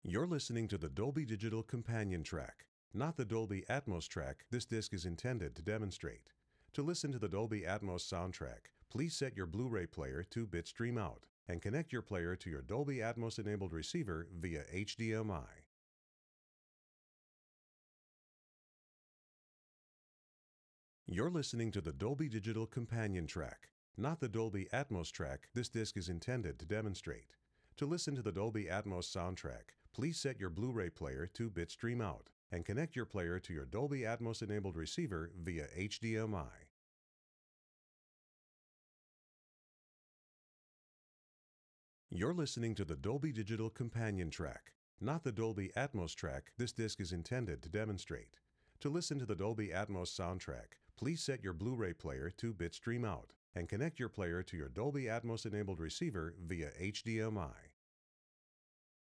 You're listening to the Dolby Digital Companion track, not the Dolby Atmos track this disc is intended to demonstrate. To listen to the Dolby Atmos soundtrack, please set your Blu-ray player to Bitstream out and connect your player to your Dolby Atmos-enabled receiver via HDMI. You're listening to the Dolby Digital Companion track, not the Dolby Atmos track this disc is intended to demonstrate. To listen to the Dolby Atmos soundtrack, please set your Blu-ray player to Bitstream out and connect your player to your Dolby Atmos-enabled receiver via HDMI. You're listening to the Dolby Digital Companion track, not the Dolby Atmos track this disc is intended to demonstrate. To listen to the Dolby Atmos soundtrack, please set your Blu-ray player to Bitstream out and connect your player to your Dolby Atmos-enabled receiver via HDMI.